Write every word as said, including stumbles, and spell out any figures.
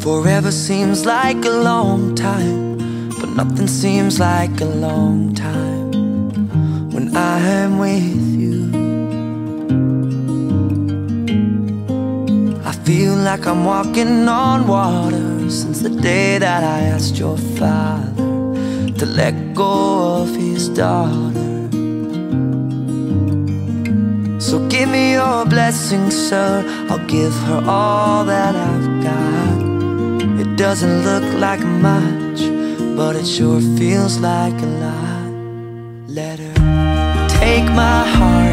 Forever seems like a long time, but nothing seems like a long time when I am with you. I feel like I'm walking on water since the day that I asked your father to let go of his daughter. So give me your blessing, sir, I'll give her all that I've got. It doesn't look like much, but it sure feels like a lot. Let her take my heart